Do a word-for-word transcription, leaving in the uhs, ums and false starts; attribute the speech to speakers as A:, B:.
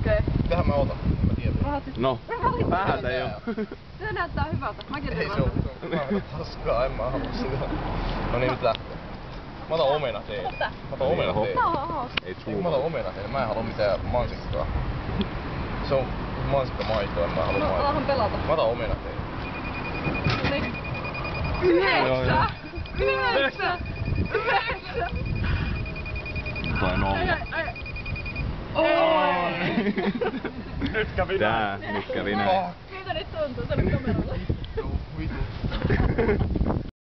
A: Okei. Okay.
B: Mitähän mä otan? Mä tiedän.
C: No, päältä jo.
A: Se näyttää hyvältä. Mäkin
B: Ei se oo vähän paskaa, en mä halua sitä. No niin, nyt lähtee. Mä otan omena teille.
A: Ota.
B: Mä otan omena teille.
A: Tää on hauska.
C: Ei
B: Ei, mä otan omena teille. Mä en halua mitään mansikkaa. Se on mansikkamaitoa, en mä halua
A: No,
B: maitoa.
A: alahan pelata.
B: Mä otan omena teille.
A: Niin. Yhdeksä! Yhdeksä! Yhdeksä!
C: Tai nolla.
A: Oi!
B: Nyt kävi
C: Tää, nyt kävi näin.
A: Miltä nyt tuntuu? Se oli kameralla.
B: Joo, vitu.